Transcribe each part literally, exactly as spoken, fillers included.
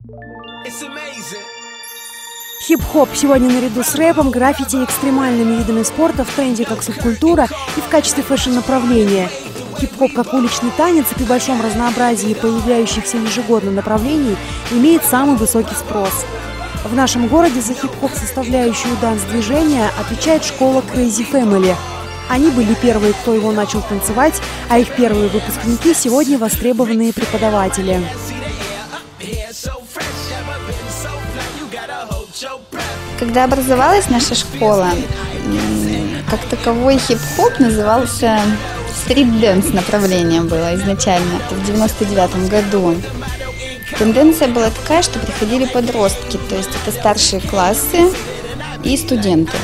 Хип-хоп сегодня наряду с рэпом, граффити и экстремальными видами спорта в тренде как субкультура и в качестве фэшн-направления. Хип-хоп как уличный танец и при большом разнообразии появляющихся ежегодно направлений имеет самый высокий спрос. В нашем городе за хип-хоп составляющую данс-движения отвечает школа Crazy Family. Они были первые, кто его начал танцевать, а их первые выпускники сегодня востребованные преподаватели. Когда образовалась наша школа, как таковой хип-хоп назывался стрит-дэнс, направление было изначально, это в девяносто девятом году. Тенденция была такая, что приходили подростки, то есть это старшие классы и студенты.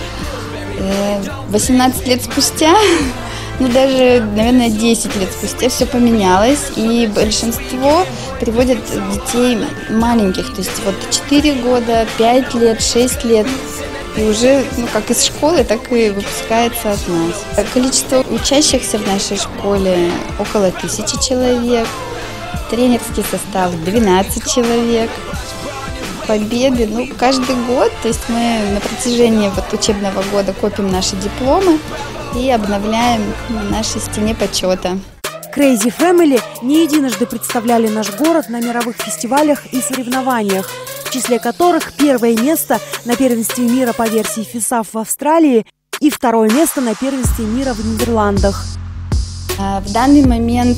восемнадцать лет спустя, ну даже, наверное, десять лет спустя все поменялось, и большинство приводят детей маленьких, то есть вот четыре года, пять лет, шесть лет, и уже, ну, как из школы, так и выпускается от нас. Количество учащихся в нашей школе около тысячи человек, тренерский состав двенадцать человек. Победы, ну, каждый год, то есть мы на протяжении вот учебного года копим наши дипломы и обновляем на нашей стене почета. Crazy Family не единожды представляли наш город на мировых фестивалях и соревнованиях, в числе которых первое место на первенстве мира по версии фисаф в Австралии и второе место на первенстве мира в Нидерландах. В данный момент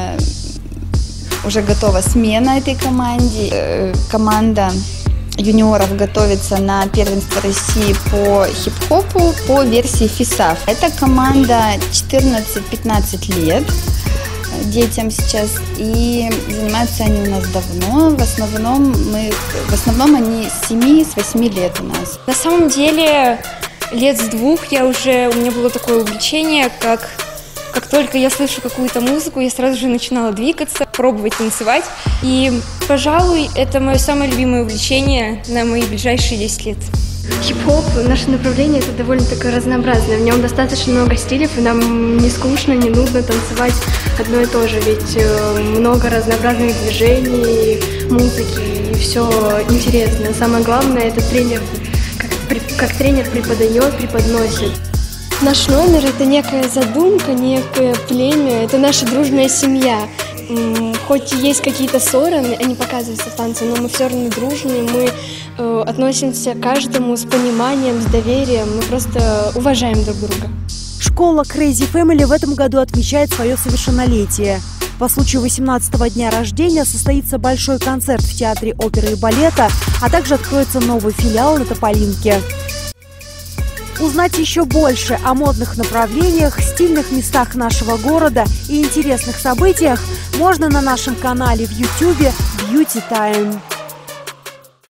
уже готова смена этой команде. Команда юниоров готовится на первенство России по хип-хопу по версии фисаф. Это команда четырнадцать-пятнадцать лет детям сейчас, и занимаются они у нас давно. В основном мы, в основном они с семи, с восьми лет у нас. На самом деле лет с двух я уже, у меня было такое увлечение, как Как только я слышу какую-то музыку, я сразу же начинала двигаться, пробовать танцевать. И, пожалуй, это мое самое любимое увлечение на мои ближайшие десять лет. Хип-хоп, наше направление, это довольно такое разнообразное. В нем достаточно много стилей, и нам не скучно, не нудно танцевать одно и то же. Ведь много разнообразных движений, музыки, и все интересно. Самое главное, это тренер, как, как тренер преподает, преподносит. Наш номер – это некая задумка, некое племя, это наша дружная семья. Хоть и есть какие-то ссоры, они показываются в танце, но мы все равно дружные, мы э, относимся к каждому с пониманием, с доверием, мы просто уважаем друг друга. Школа Crazy Family в этом году отмечает свое совершеннолетие. По случаю восемнадцатого дня рождения состоится большой концерт в Театре оперы и балета, а также откроется новый филиал на Тополинке. Узнать еще больше о модных направлениях, стильных местах нашего города и интересных событиях можно на нашем канале в ютубе Beauty Time.